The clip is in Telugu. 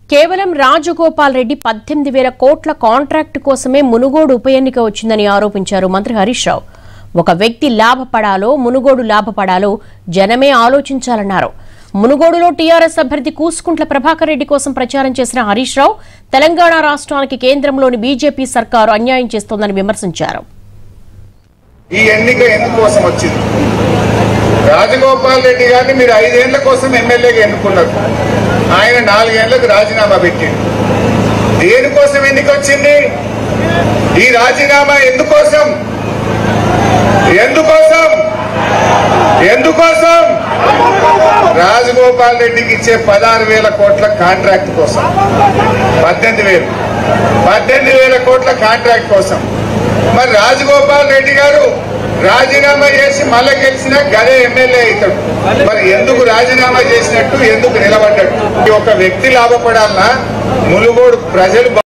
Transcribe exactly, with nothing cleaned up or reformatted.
కేవలం రాజగోపాల్ రెడ్డి పద్దెనిమిది వేల కోట్ల కాంట్రాక్ట్ కోసమే మునుగోడు ఉప ఎన్నిక వచ్చిందని ఆరోపించారు మంత్రి హరీష్ రావు. ఒక వ్యక్తి లాభపడాలో మునుగోడు లాభపడాలో జనమే ఆలోచించాలన్నారు. మునుగోడులో టీఆర్ఎస్ అభ్యర్థి కూసుకుంట్ల ప్రభాకర్ రెడ్డి కోసం ప్రచారం చేసిన హరీష్ రావు తెలంగాణ రాష్ట్రానికి కేంద్రంలోని బీజేపీ సర్కారు అన్యాయం చేస్తోందని విమర్శించారు. ఈ ఎన్నిక ఎందుకోసం వచ్చింది? రాజగోపాల్ రెడ్డి గారిని మీరు ఐదేళ్ల కోసం ఎమ్మెల్యేగా ఎన్నుకున్నారు. ఆయన నాలుగేళ్లకు రాజీనామా పెట్టిండు. దేనికోసం ఎన్నిక వచ్చింది? ఈ రాజీనామా ఎందుకోసం ఎందుకోసం ఎందుకోసం రాజగోపాల్ రెడ్డికి ఇచ్చే పదహారు వేల కోట్ల కాంట్రాక్ట్ కోసం, పద్దెనిమిది వేలు పద్దెనిమిది వేల కోట్ల కాంట్రాక్ట్ కోసం. మరి రాజగోపాల్ రెడ్డి గారు రాజీనామా చేసి మళ్ళీ గెలిచిన గదే ఎమ్మెల్యే అవుతాడు. మరి ఎందుకు రాజీనామా చేసినట్టు, ఎందుకు నిలబడ్డట్టు? ఒక వ్యక్తి లాభపడాలన్నా మునుగోడు ప్రజలు